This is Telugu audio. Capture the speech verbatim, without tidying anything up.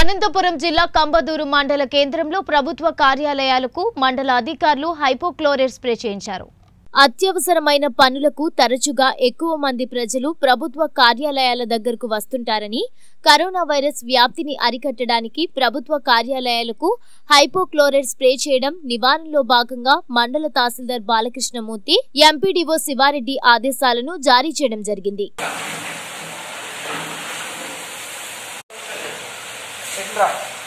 అనంతపురం జిల్లా కంబదూరు మండల కేంద్రంలో ప్రభుత్వ కార్యాలయాలకు మండల అధికారులు హైపోక్లోరైడ్ స్ప్రే చేయించారు. అత్యవసరమైన పనులకు తరచుగా ఎక్కువ మంది ప్రజలు ప్రభుత్వ కార్యాలయాల దగ్గరకు వస్తుంటారని, కరోనా వైరస్ వ్యాప్తిని అరికట్టడానికి ప్రభుత్వ కార్యాలయాలకు హైపోక్లోరైడ్ స్ప్రే చేయడం నివారణలో భాగంగా మండల తహసీల్దార్ బాలకృష్ణమూర్తి, ఎంపీడీఓ శివారెడ్డి ఆదేశాలను జారీ చేయడం జరిగింది. Right.